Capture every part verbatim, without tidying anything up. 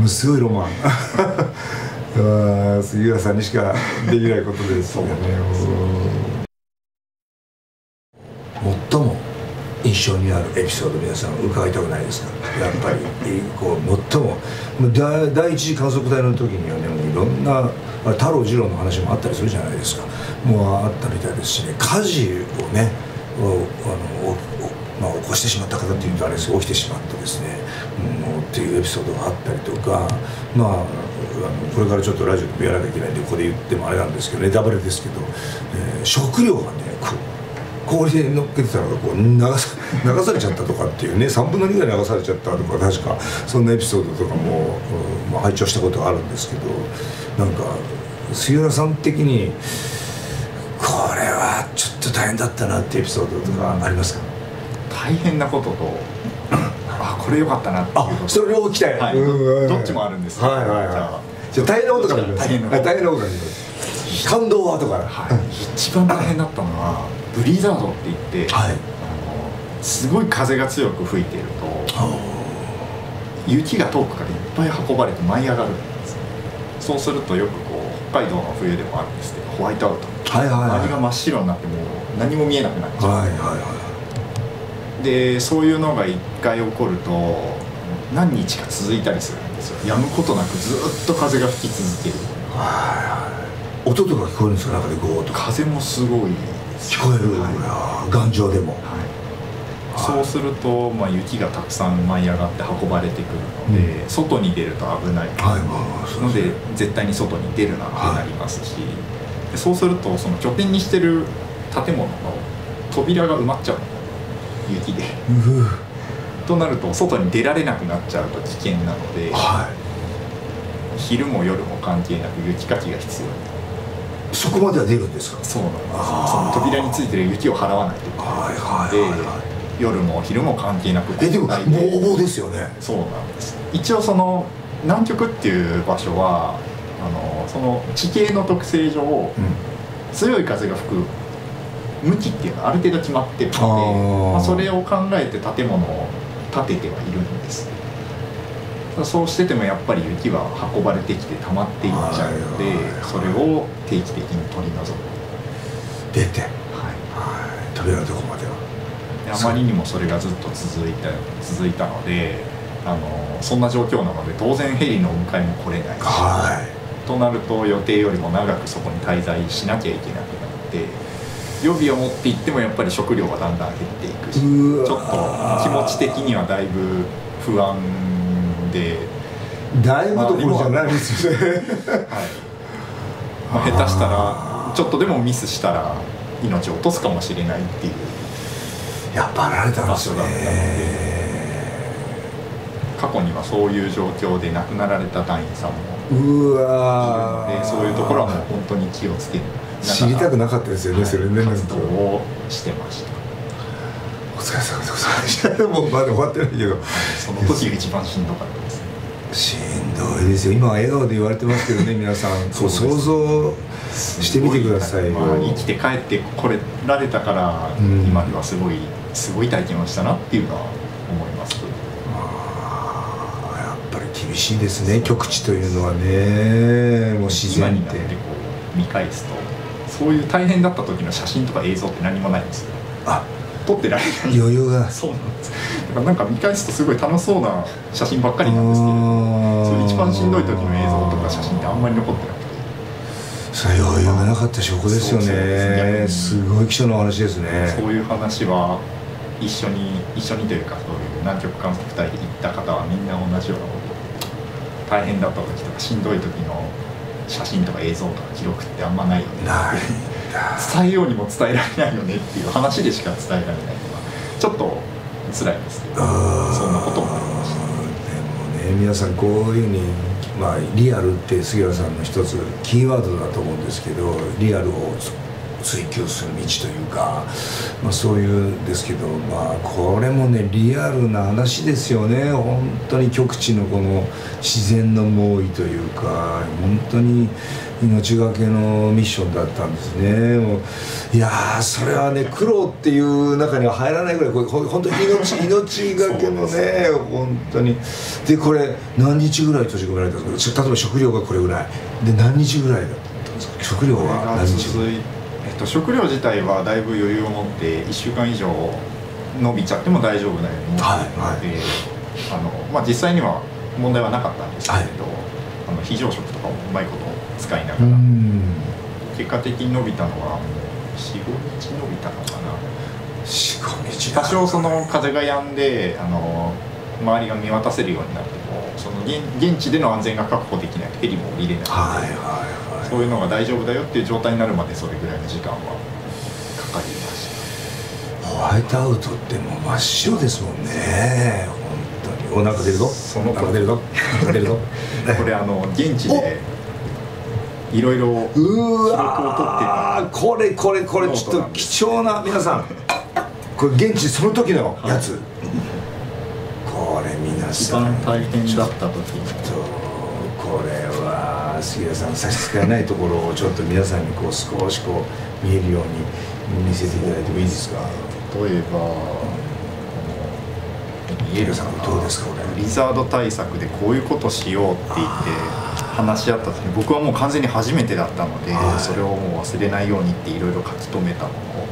もすごいロマンあ杉浦さんにしかできないことですよね。最も印象にあるエピソード、皆さん伺いたくないですか？やっぱりこう最も第第一次観測隊の時にはね、もういろんな太郎次郎の話もあったりするじゃないですか。もうあったみたいですしね、火事をねあのまあ、起こしてしまった方っていうとあれです、起きてしまってですね、うん、っていうエピソードがあったりとか、まあ、あのこれからちょっとラジオでもやらなきゃいけないんでここで言ってもあれなんですけど、ネタバレですけど、えー、食料がね氷で乗っけてたのがこう流さ流されちゃったとかっていうね、さんぶんのにぐらい流されちゃったとか、確かそんなエピソードとかも、うんまあ、拝聴したことがあるんですけど、なんか杉浦さん的にこれはちょっと大変だったなってエピソードとかありますか？ 大変なこととあこれ良かったなっていうこと、 あそれ両方聞きたい、 はい、どっちもあるんですけど、 はいはいはい、じゃあ大変なことから大変なことから感動はとか、 はい、一番大変だったのはブリザードって言って、はい、あのすごい風が強く吹いていると雪が遠くからいっぱい運ばれて舞い上がるんですね。そうするとよくこう北海道の冬でもあるんですけど、ホワイトアウト、はいはいはい、周りが真っ白になってもう何も見えなくなっちゃう、はいはいはい、でそういうのがいっかい起こると何日か続いたりするんですよ。止むことなくずっと風が吹き続ける。はい、音とか聞こえるんですか？中でゴーッと風もすごい聞こえる、はい、頑丈でも、はいはい、そうすると、まあ、雪がたくさん舞い上がって運ばれてくるので、うん、外に出ると危ない、はい、ので絶対に外に出るなってなりますし、はい、でそうするとその拠点にしてる建物の扉が埋まっちゃう、雪でとなると外に出られなくなっちゃうと危険なので、はい、昼も夜も関係なく雪かきが必要になる。 そこまでは出るんですか？ そうなんです。その扉についてる雪を払わないといけないので、夜も昼も関係なく。 えでもボーボーですよね。 そうなんです。一応その南極っていう場所はあのその地形の特性上、うん、強い風が吹く向きっていうのはある程度決まってるので、まあ、それを考えて建物を建ててはいるんです。そうしててもやっぱり雪は運ばれてきて溜まっていっちゃうので、それを定期的に取り除く。 出て、はいはい、扉のとこまでは。 であまりにもそれがずっと続いた続いたので、あのそんな状況なので当然ヘリのお迎えも来れないし、はい、となると予定よりも長くそこに滞在しなきゃいけなくなって、予備を持っていってもやっぱり食料がだんだん減っていくし、ちょっと気持ち的にはだいぶ不安で。 だいぶどころじゃないですよね。はい。 まあ、下手したらちょっとでもミスしたら命を落とすかもしれないっていう。 やっぱられたんですよね。 過去にはそういう状況で亡くなられた隊員さんもうわいるので、そういうところはもう本当に気をつけて知りたくなかったですよね、はい、それね。 活動をしてました。 お疲れ様でございました。もうまだ終わってないけど、 その時が一番しんどかったです。 しんどいですよ。今は笑顔で言われてますけどね、皆さんそう想像してみてくださいよ。 まあ、生きて帰ってこれられたから、うん、今ではすごいすごい体験をしたなっていうのは思います。 あやっぱり厳しいですね、極地というのはね。もう自然って今になってこう見返すと、そういう大変だった時の写真とか映像って何もないんですよ。あ撮ってられない余裕が。 そうなんです。だからなんか見返すとすごい楽しそうな写真ばっかりなんですけれども、そういう一番しんどい時の映像とか写真ってあんまり残ってなくて、 それ余裕がなかった証拠ですよね。すごい貴重な話ですね。 そういう話は一緒に一緒にというか、そういう南極観測隊で行った方はみんな同じようなことで、大変だった時とかしんどい時の写真とか映像とか記録ってあんまないよね、ない伝えようにも伝えられないよねっていう話でしか伝えられないのはちょっと辛いですけど、そんなこともありました。 でもね、皆さんこういうふうに、まあ、リアルって杉浦さんの一つキーワードだと思うんですけど、リアルを追求する道というか、まあ、そういうんですけど、まあこれもねリアルな話ですよね。本当に極地のこの自然の猛威というか、本当に命がけのミッションだったんですね。もういやー、それはね苦労っていう中には入らないぐらい、これ本当に命命がけのね本当に。でこれ何日ぐらい閉じ込められたんですか。例えば食料がこれぐらいで何日ぐらいだったんですか。食料は何日ぐらい。 えっと、食料自体はだいぶ余裕を持っていっしゅうかん以上伸びちゃっても大丈夫なように思っているので、あのまあ、実際には問題はなかったんですけれど、はい、あの非常食とかもうまいこと使いながら結果的に伸びたのはもうよん、ごにち伸びたのかな。 よん、ごにち多少その風が止んであの周りが見渡せるようになっても、その 現, 現地での安全が確保できないとヘリも降りれないので、はいはいはい、そういうのが大丈夫だよっていう状態になるまでそれぐらいの時間はかかりました。 ホワイトアウトってもう真っ白ですもんね。本当にお腹出るぞ、 そのお腹出るぞ出るぞこれあの現地でいろいろ記録を取ってた、 これこれこれちょっと貴重な、皆さんこれ現地その時のやつ、はい、これ皆さん一番大変だった時のこれは杉田さん差し支えないところをちょっと皆さんにこう少しこう見えるように見せていただいてもいいですか。 例えば見えるさんどうですか。これブリザード対策でこういうことしようって言って話し合った時に、僕はもう完全に初めてだったので、はい、それをもう忘れないようにっていろいろ書き留めたものを、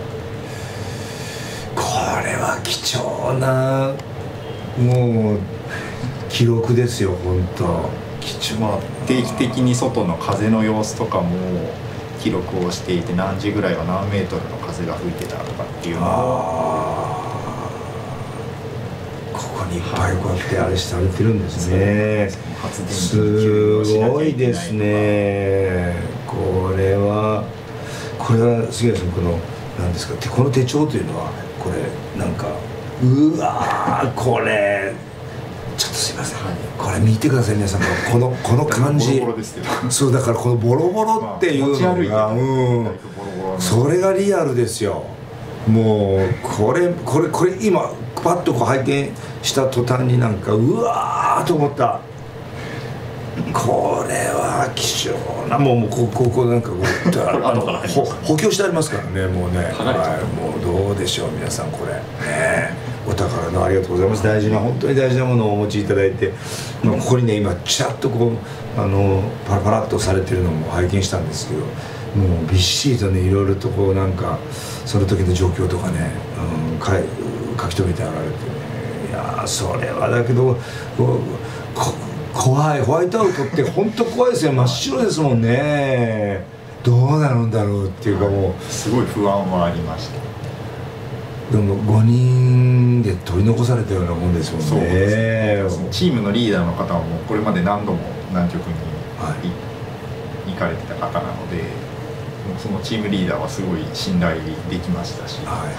これは貴重なもう記録ですよ本当。 貴重、まあ、定期的に外の風の様子とかも記録をしていて、何時ぐらいは何メートルの風が吹いてたとかっていうのをここにいっぱいこうやってあれされてるんですね。すごいですね。これはこれは杉谷さん、この何ですか、この手帳というのはこれなんか、うわー、これちょっとすいません、はい、これ見てください皆さん、このこの感じボロボロですけどそうだからこのボロボロっていうのが、うん、それがリアルですよ。もうこれこれこれ今パッとこう拝見した途端になんかうわーと思った。これは貴重な、もうもうこここなんかこうあのほ補強してありますからね、もうね、はい、もうどうでしょう皆さん、これねお宝のありがとうございます。大事な、本当に大事なものをお持ちいただいて、まあ、ここにね今ちらっとこうあのパラパラっとされてるのも拝見したんですけど、もうびっしりとねいろいろとこうなんかその時の状況とかね、うん、かい書き留めてあられてね、いやそれはだけどこ怖い。ホワイトアウトって本当怖いですよ。真っ白ですもんね。どうなるんだろうっていうか、もうすごい不安はありました。 でもごにんで取り残されたようなもんですもんね。そうですね。 チームのリーダーの方はもうこれまで何度も南極に、はい、行かれてた方なので、もうそのチームリーダーはすごい信頼できましたし、はいはいはい、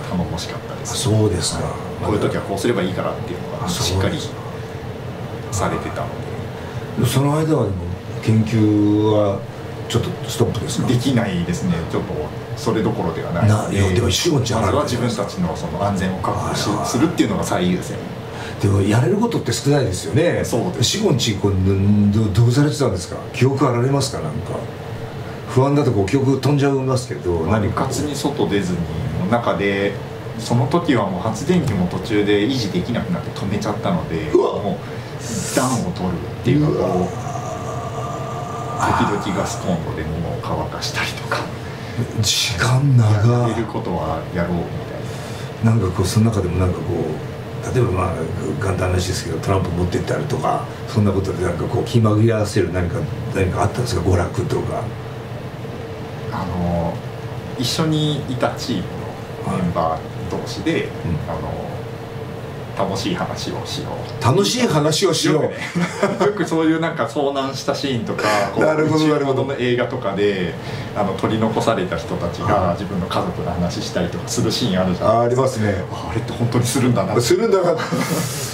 頼もしかったです。 そうですか。 こういう時はこうすればいいからっていうのがしっかりされてたので。 その間はでも研究はちょっとストップですか。 できないですね。ちょっとそれどころではないので、 なでも仕事じゃまずは自分たちのその安全を確保しするっていうのが最優先。 でもやれることって少ないですよね。 そうです。 死後んちこう ど, どうされてたんですか。記憶あられますか。なんか不安だとこう記憶飛んじゃいますけど、 何かうかつに外出ずに中で、その時はもう発電機も途中で維持できなくなって止めちゃったので、もう暖を取るっていうか、こう時々ガスコンロで物を乾かしたりとか、 時間長い。 やれることはやろうみたいな。 なんかこうその中でもなんかこう例えばまあ簡単な話ですけど、トランプ持ってったりとか、そんなことでなんかこう気まぐれ合わせる何か何かあったんですか。娯楽とか。 あの一緒にいたチームのメンバー同士で、はい、うん、あの楽しい話をしよう。 楽しい話をしよう。よくね、よくそういうなんか遭難したシーンとか、 なるほどなるほどの映画とかであの取り残された人たちが自分の家族の話したりとかするシーンあるじゃないですか。 あ, ありますね。 あれって本当にするんだな。 するんだな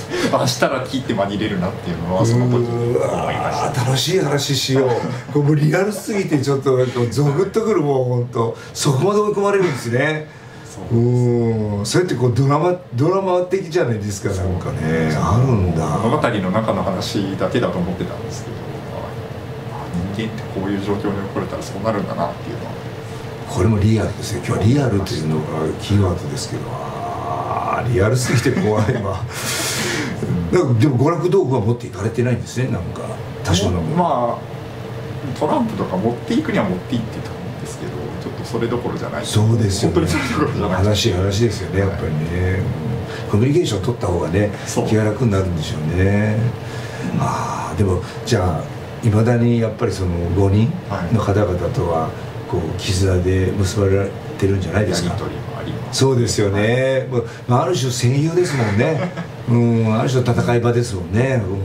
あしたら切って紛れるなっていうのはその時に思いました。 楽しい話しよう。これもうリアルすぎてちょっとなんかゾクッとくる、もう本当そこまで追い込まれるんですね。うん、それってこうドラマドラマ的じゃないですか。なんかねあるんだ。 物語の中の話だけだと思ってたんですけど、人間ってこういう状況に置かれたらそうなるんだなっていうのは。 これもリアルですね。今日はリアルというのがキーワードですけど、あリアルすぎて怖いわ。でも娯楽道具は持っていかれてないんですね。なんか多少のまあトランプとか持っていくには持っていってたんですけど、ちょっとそれどころじゃない。 そうですよね。 本当にそれどころじゃない。 話しい話ですよね、やっぱりね。コミュニケーションを取った方がね気が楽になるんでしょうね。ああ、でもじゃあいまだにやっぱりそのごにんの方々とはこう絆で結ばれてるんじゃないですか。そうですよね。まあある種戦友ですもんね。うん、ある種の戦い場ですもんね。うん、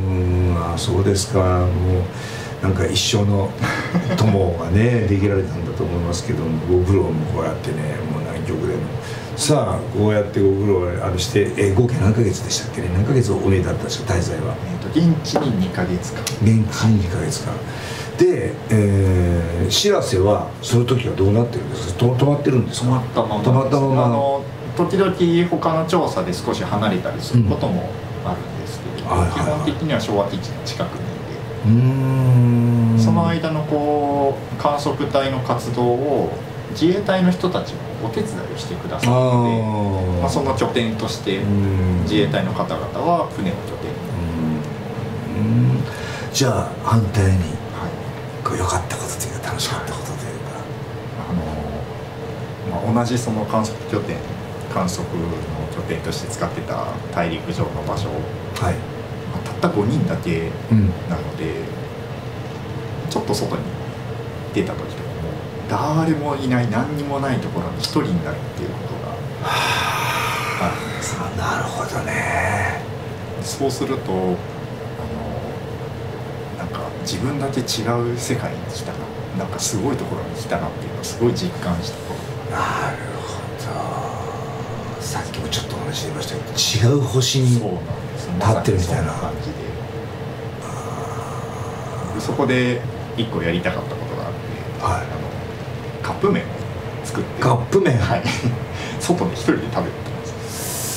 あそうですか。もうなんか一生の友がねできられたんだと思いますけども、ご苦労もこうやってね、もう南極でもさあこうやってご苦労あるして、え合計何ヶ月でしたっけね。何ヶ月お見えだったんですか、滞在は。 現地ににかげつかん。 現地ににかげつかんで、えー、しらせはその時はどうなってるんですか。と止まってるんですか。 止まったまま。 止まったまま。 あの時々他の調査で少し離れたりすることもあるんですけど、うん、基本的には昭和基地の近くにいて、うーんその間のこう観測隊の活動を自衛隊の人たちもお手伝いをしてくださって、まあ、その拠点として自衛隊の方々は船を拠点に。 うんじゃあ反対に、はい、こう良かったことというか楽しかったことというか、 あの、まあ、同じその観測拠点観測の拠点として使ってた大陸上の場所、はい、まあ、たったごにんだけなので、うん、ちょっと外に出た時とかも誰もいない何にもないところに一人になるっていうことがあるんです。 なるほどね。 そうするとあのなんか自分だけ違う世界に来たな、なんかすごいところに来たなっていうのをすごい実感したことが。 なるほど。さっきもちょっとお話し出ましたけど、違う星に立ってるみたいな感じで、 そこで一個やりたかったことがあって、はい、あのカップ麺を作って。 カップ麺、 はい外で一人で食べてたんです。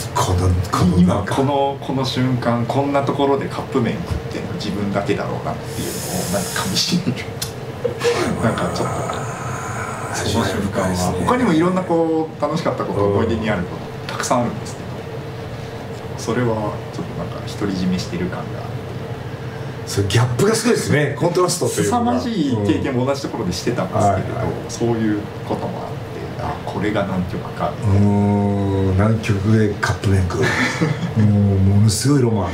このこの今このこの瞬間こんなところでカップ麺食ってるの自分だけだろうなっていうのをなんかかみしめるなんかちょっとその瞬間は他にもいろんなこう楽しかったこと思い出にあることたくさんあるんですけど、それはちょっとなんか独り占めしてる感が。 それギャップがすごいですね。コントラストというか凄まじい経験も同じところでしてたんですけれど、うんはいはい、そういうこともあって、あこれが南極かみたいな。 うん南極でカップ麺食うもうものすごいロマン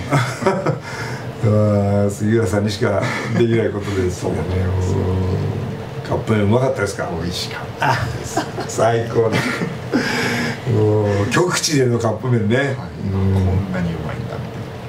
あ杉浦さんにしかできないことですよね。カップ麺うまかったですか。 美味しかったです最高だ極地でのカップ麺ね、はい、 こんなにうまいんだって。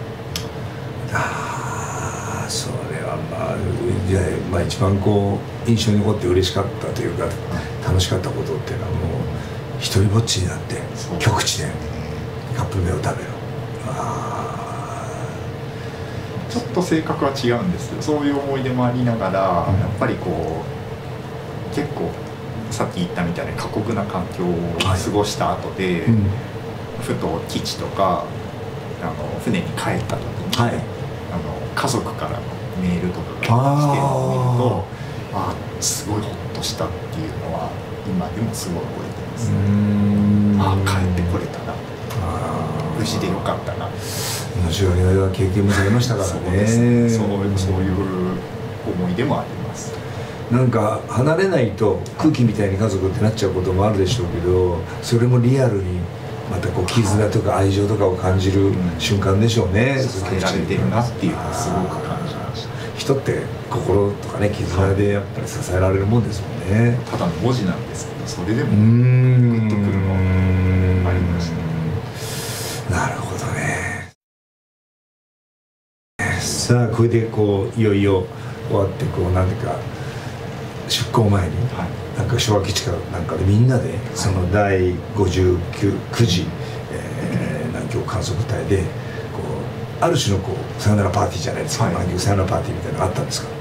ああそれはまあじゃあ、まあ、一番こう印象に残って嬉しかったというか、はい、楽しかったことっていうのはもう一人ぼっちになって極地でカップ麺を食べる。あちょっと性格は違うんですけど、そういう思い出もありながら、うん、やっぱりこう結構さっき言ったみたいな過酷な環境を過ごした後で、はいうん、ふと基地とかあの船に帰った時に、はい、あの家族からのメールとかが来てるのを見ると、ああすごいホッとしたっていうのは今でもすごい覚えてます。ああ帰ってこれたな、あ無事でよかったな。 面白い経験もされましたからね。そうですね。 そう、そういう思い出もあります。 なんか離れないと空気みたいに家族ってなっちゃうこともあるでしょうけど、それもリアルにまたこう絆とか愛情とかを感じる瞬間でしょうね。 支えられてるなっていうのをすごく感じました。 人って心とかね絆でやっぱり支えられるもんですもんね。 ただの文字なんですけど、それでもグッとくるのありました。 なるほどね。さあこれでこういよいよ終わってこうなんていうか出港前に、はい、なんか昭和基地かなんかでみんなでそのだいごじゅうきゅう、くじ、えー、南極観測隊でこある種のこうさよならパーティーじゃないですか、満、は、さよならパーティーみたいなのがあったんですか？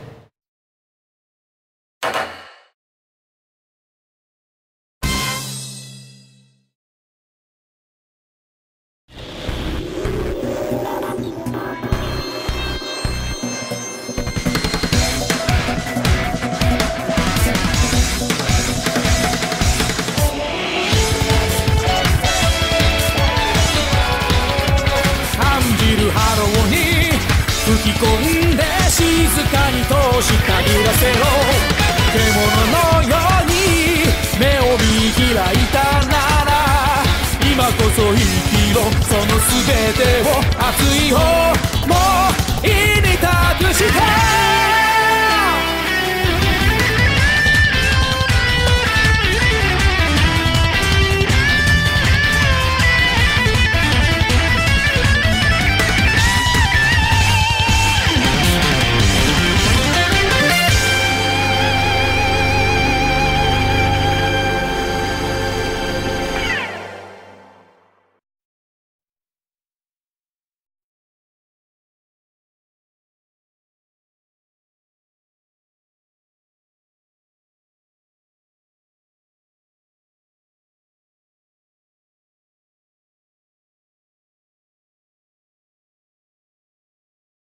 吹き込んで静かに通し限らせろ。獣のように目を見開いたなら今こそ生きろ。その全てを熱い方